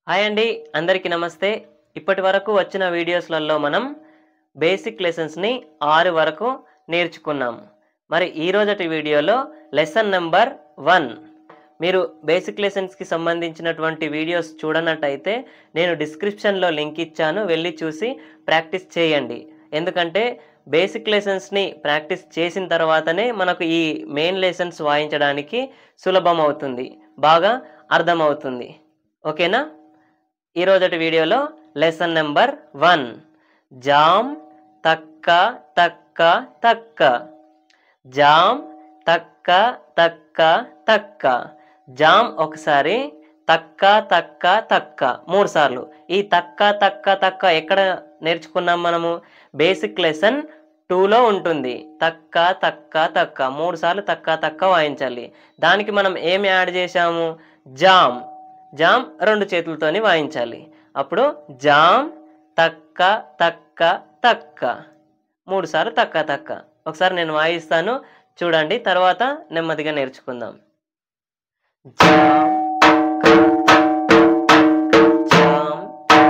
Hi అండి, అందరికీ నమస్తే. ఇప్పటి వరకు వచ్చిన వీడియోస్లలో మనం బేసిక్ లెసన్స్ని 6 వరకు నేర్చుకున్నాం. మరి ఈ రోజటి వీడియోలో లెసన్ నెంబర్ 1. మీరు బేసిక్ లెసన్స్కి సంబంధించినటువంటి వీడియోస్ చూడనట్టయితే నేను డిస్క్రిప్షన్లో లింక్ ఇచ్చాను, వెళ్ళి చూసి ప్రాక్టీస్ చేయండి. ఎందుకంటే బేసిక్ లెసన్స్ని ప్రాక్టీస్ చేసిన తర్వాతనే మనకు ఈ మెయిన్ లెసన్స్ వాయించడానికి సులభం అవుతుంది, బాగా అర్థమవుతుంది. ఓకేనా? ఈ రోజటి వీడియోలో లెసన్ నెంబర్ 1 జామ్ తక్క తక్క తక్క. జామ్ తక్క తక్క తక్క. జామ్ ఒకసారి, తక్క తక్క తక్క 3 సార్లు. ఈ తక్క తక్క తక్క ఎక్కడ నేర్చుకున్నాం మనము? బేసిక్ లెసన్ 2లో ఉంటుంది. తక్క తక్క తక్క 3 సార్లు తక్క తక్క వాయించాలి. దానికి మనం ఏమి యాడ్ చేశాము? జామ్. జామ్ 2 చేతులతోని వాయించాలి. అప్పుడు జామ్ తక్క తక్క తక్క 3 సార్లు తక్క తక్క. ఒకసారి నేను వాయిస్తాను, చూడండి, తర్వాత నెమ్మదిగా నేర్చుకుందాం. జామ్ జామ్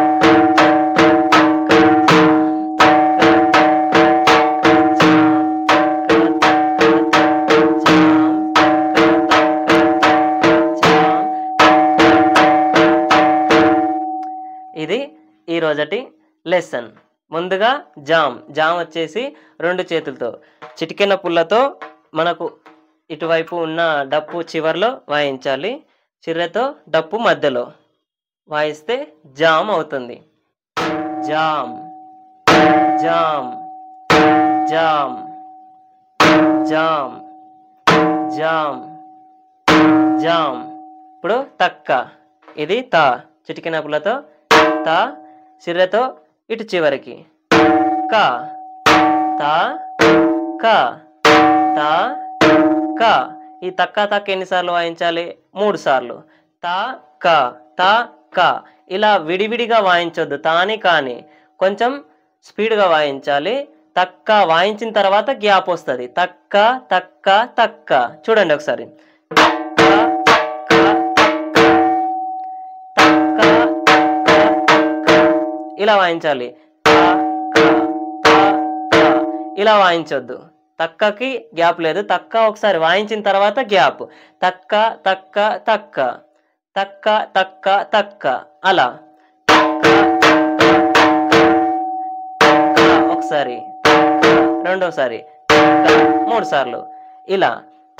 ఇది ఈ రోజటి లెసన్. ముందుగా జామ్. జామ్ వచ్చేసి 2 చేతులతో, చిటికెన పుల్లతో మనకు ఇటువైపు ఉన్న డప్పు చివర్లో వాయించాలి. చిర్రతో డప్పు మధ్యలో వాయిస్తే జామ్ అవుతుంది. జామ్ జామ్ జామ్ జామ్ జామ్ జామ్. ఇప్పుడు తక్క. ఇది తా, చిటికెన పుల్లతో తా, సిర్రతో ఇటు చివరికి కా. తా కా తా కా. ఈ తక్క తక్క ఎన్నిసార్లు వాయించాలి? 3 సార్లు. తా కా తా కా. ఇలా విడివిడిగా వాయించొద్దు, తాని కానీ కొంచెం స్పీడ్గా వాయించాలి. తక్క వాయించిన తర్వాత గ్యాప్ వస్తుంది. తక్క తక్క తక్క. చూడండి ఒకసారి. ఇలా వాయించాలి. ఇలా వాయించొద్దు, తక్కకి గ్యాప్ లేదు. తక్క ఒకసారి వాయించిన తర్వాత గ్యాప్. తక్క తక్క తక్క తక్క తక్క తక్క. అలా ఒకసారి, రెండోసారి, 3 సార్లు. ఇలా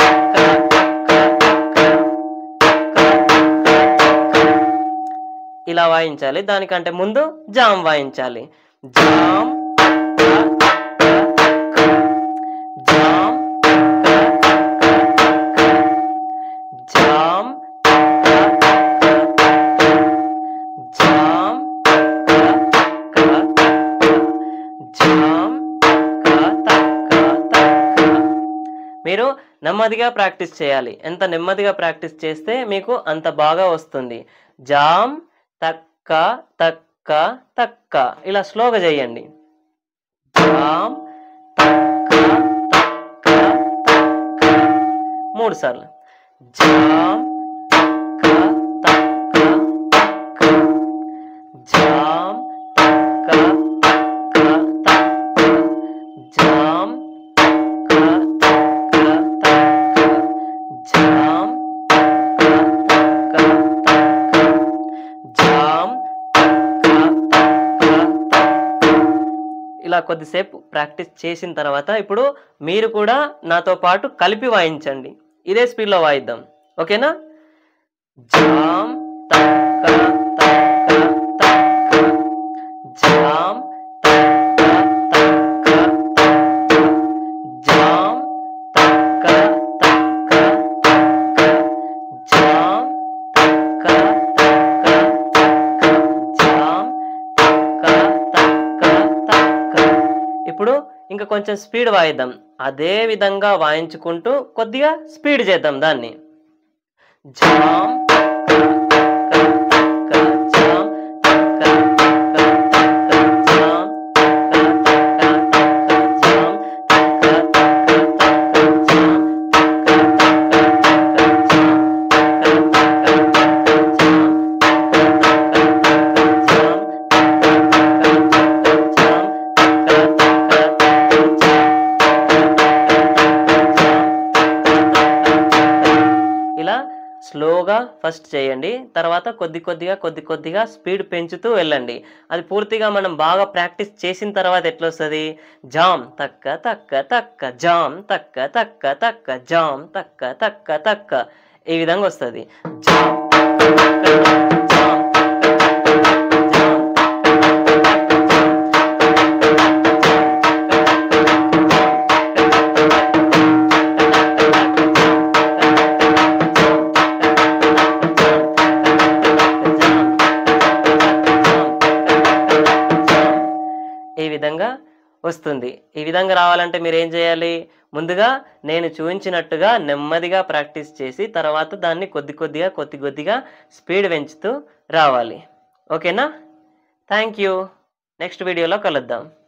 ఇలా వాయించాలి. దానికంటే ముందు జామ్ వాయించాలి. జామ్ జామ్ జామ్ జామ్ జామ్. మీరు నెమ్మదిగా ప్రాక్టీస్ చేయాలి. ఎంత నెమ్మదిగా ప్రాక్టీస్ చేస్తే మీకు అంత బాగా వస్తుంది. జామ్ తక్క తక్క తక్క. ఇలా స్లోగా చేయండి. జామ్ తక్క తక్క తక్క 3 సార్లు. జామ్ తక్క తక్క తక్క. జామ్ తక్క తక్క తక్క. జామ్ తక్క తక్క తక్క. జామ్ ఇలా కొద్దిసేపు ప్రాక్టీస్ చేసిన తర్వాత ఇప్పుడు మీరు కూడా నాతో పాటు కలిపి వాయించండి. ఇదే స్పీడ్లో వాయిద్దాం. ఓకేనా? జామ్ తక్క తక్క తక్క. జామ్ తక్క తక్క తక్క. జామ్ తక్క తక్క తక్క. జామ్ తక్క తక్క తక్క. జామ్ తక్క తక్క తక్క. ఇప్పుడు ఇంకా కొంచెం స్పీడ్ వాయిద్దాం. అదే విధంగా వాయించుకుంటూ కొద్దిగా స్పీడ్ చేద్దాం దాన్ని. జామ్ స్లోగా ఫస్ట్ చేయండి, తర్వాత కొద్దిగా స్పీడ్ పెంచుతూ వెళ్ళండి. అది పూర్తిగా మనం బాగా ప్రాక్టీస్ చేసిన తర్వాత ఎట్లా వస్తుంది? జామ్ తక్క తక్క తక్క, జామ్ తక్క తక్క తక్క, జామ్ తక్క తక్క తక్క, ఈ విధంగా వస్తుంది. జామ్ ఈ విధంగా వస్తుంది. ఈ విధంగా రావాలంటే మీరు ఏం చేయాలి? ముందుగా నేను చూపించినట్టుగా నెమ్మదిగా ప్రాక్టీస్ చేసి తర్వాత దాన్ని కొద్దిగా స్పీడ్ పెంచుతూ రావాలి. ఓకేనా? Thank you. నెక్స్ట్ వీడియోలో కలుద్దాం.